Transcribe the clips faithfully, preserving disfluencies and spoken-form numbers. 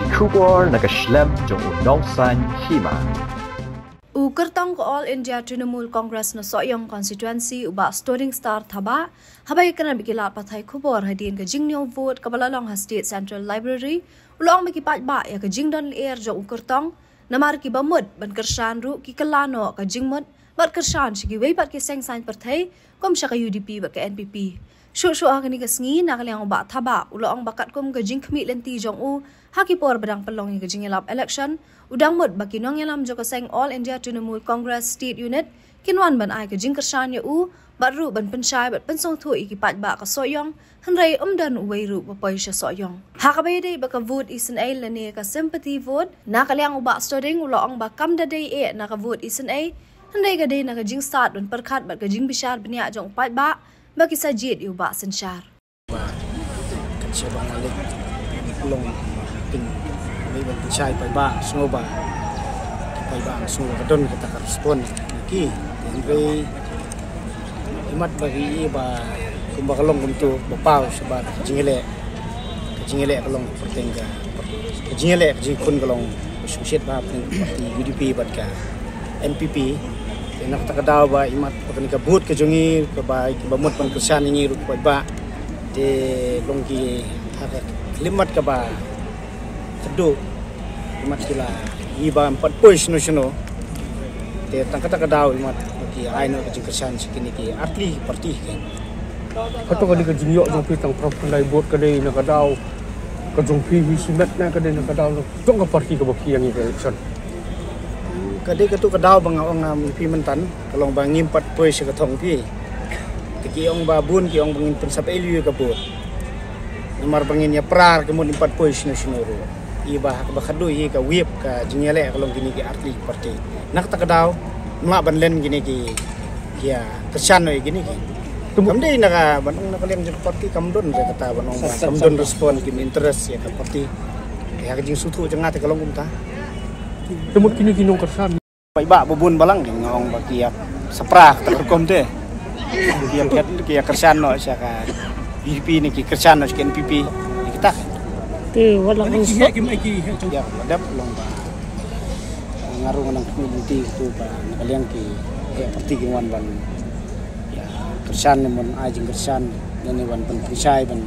Kubor nakaslem jong unongsan hima. Ukertong ko All India Trinamool Congress na Soyong constituency uba Storing Star thaba habay kana bikilat patay kubor hadin ka jingnyo vote kabalalong ha State Central Library ulong mikipat ba ya ka jingdon air jo ukertong namar ki bamud ban kershan ru ki kalano ka jingmud bat kershan shigi way bat ki seng sign patay kom sha ka U D P bat ka N P P shu shu ang ni kasngi nakalyang ba thaba ulong bakat kom ka jing khmi lenti jong u haki por badang pelong ka jingelap election udang mud baki nong yalam jo ka seng All India Trinamool Congress State Unit kinwan ban ai ka jing kershan ya u baru ban pensyai bat pensong thu ikipat ba ka soyong hanrai umdan uway ru papoy sha soyong hakabay day baka vote isin ay lani ka sympathy vote nakalyang uba storing ulong ba kam da day e naka vote isin ay hanrai ka day naka jing start ban perkhat bat ka jing bishar bnya jong pat ba baki sa jit yu ba sensyar kan siya bang alik long pin may ban pensyai pa ba snow ba pa ba snow ka don kita ka respond ki hanrai imat bagi ba kumbakalong kumtu bapaw sa ba jingele jingele kalong pertengga jingele jikun kalong susit ba parti U D P bat ka N P P nak takadaw ba imat pagni ka but ka jungi ka ba ibamot pan kersan ni ru ba de longki haka limat ka ba kedu imat sila iba empat pois no sino de takadaw imat ki aino ka kersan sikini ki atli parti kan Kato kali ka jingyok jong pitang propulai bot kadai nakadaw ka jong pi hisimet na kadai nakadaw jong ka parti ka baki yang election kadai katu kadaw bang ong am pi mentan kalong bang ngimpat poy sa katong pi tiki ong babun ki ong bangin pensap elu ka bot namar bangin ya prar kemud impat poy sino sinoro iba ka bakadu i ka whip ka jingyale kalong gini ki arti parti nak takadaw ma banlen gini ki ya kesan oi gini ki kamdai naka banong nakalyang jeng parti kamdon saya kata banong kamdon respon kim interest ya ka parti ya ka jing sutu jeng ate kalong kumta temut kini kinong kersan pai ba bubun balang ni ngong baki ya saprak terkom te ki ket ki kersan no sia ka U D P ni ki kersan no N P P kita te wala nang ya ki mai ki ya adap long ba ngarung nang community tu ba nakalyang ki ya parti ki wan ban kersan ni mon ajing kersan ni wan pen prisai ban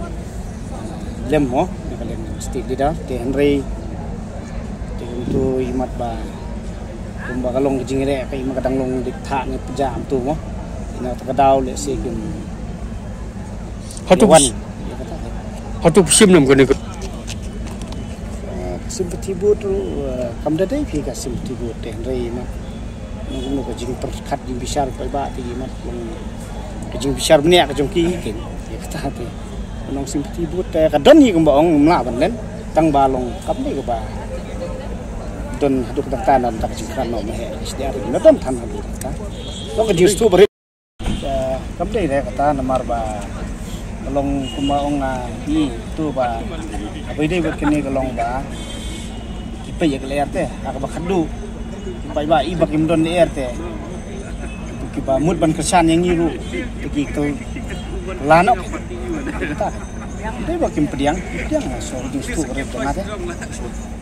lem mo nakalyang state leader te Henry te untuk imat ba kumba kalong jingire kay makadang long dikta ni pejam tu mo ina takadaw le se kim hatu hatu sim nam kene sympathy vote kam da dai phi ka sympathy vote te Henry ma nung ko jing perkhat jing bisar pa ba ti mat kajing bisar bnia kajong ki kin ya kata te nong sympathy vote ka don hi kumba ong mla ban len tang balong kam ni ko ba don hadu ka tanan tak jingkan no mehe isdia ri no don tan hadu ta lo ka jing stu bari kam dei re kata namar ba kalong kuma ong hi tu ba abai dei bot kini kalong ba kipe ya kler te aka ba khadu kipai ba i bakim don ni erte kipa mud ban kersan yang ngiru tiki kel lano ta dei bakim pediang pediang so jing stu bari donate